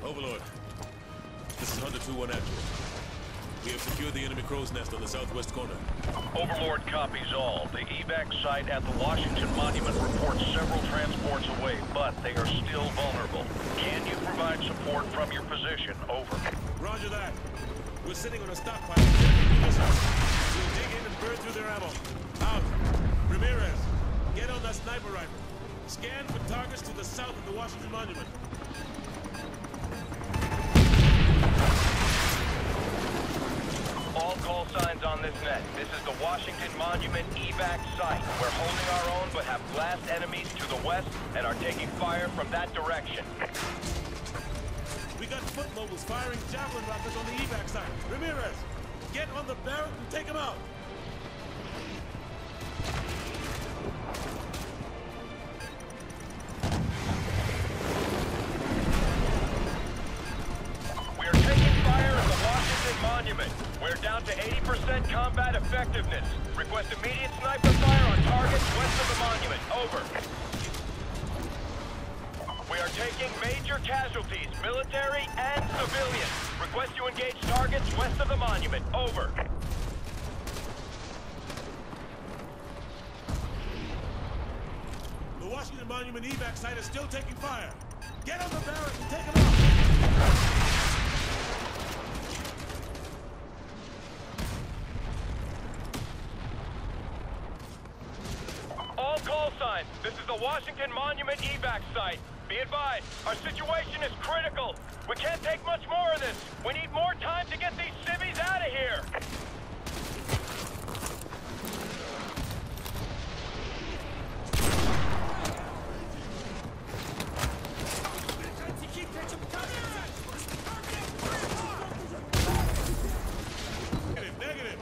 Overlord, this is Hunter 2-1 Actual. We have secured the enemy crow's nest on the southwest corner. Overlord copies all. The evac site at the Washington Monument reports several transports away, but they are still vulnerable. Can you provide support from your position? Over. Roger that. We're sitting on a stockpile of munitions. We'll dig in and burn through their ammo. Out. Ramirez, get on that sniper rifle. Scan for targets to the south of the Washington Monument. All call signs on this net. This is the Washington Monument evac site. We're holding our own, but have blast enemies to the west and are taking fire from that direction. We got foot mobiles firing Javelin rockets on the evac site. Ramirez, get on the barrel and take them out. We're taking fire at the Washington Monument. We're down to 80% combat effectiveness. Request immediate sniper fire on targets west of the monument. Over. We are taking major casualties, military and civilian. Request you engage targets west of the monument. Over. The Washington Monument evac site is still taking fire. Get on the barracks and take them out. All call signs. This is the Washington Monument evac site. Be advised, our situation is critical. We can't take much more of this. We need more time to get these civvies out of here. Negative.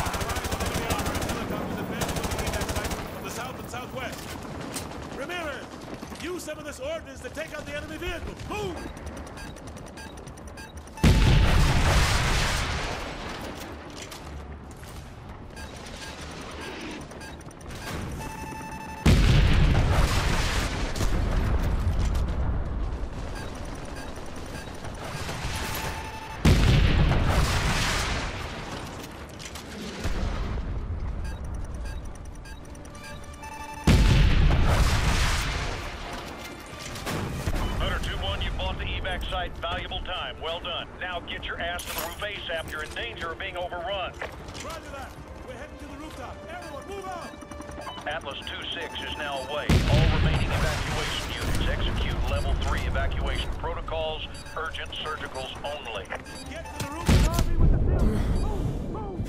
On the south and southwest. Ramirez, use some of this ordnance to take out the enemy vehicle. Move! Site, valuable time. Well done. Now get your ass to the roof ASAP. You're in danger of being overrun. Roger that. We're heading to the rooftop. Everyone, move out! Atlas 2-6 is now away. All remaining evacuation units execute level 3 evacuation protocols. Urgent surgicals only. Get to the roof and army with the field. Move! Move!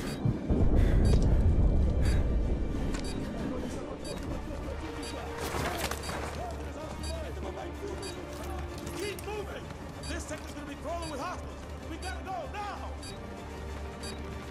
Keep moving! This sector's gonna be crawling with hostiles! We gotta go now!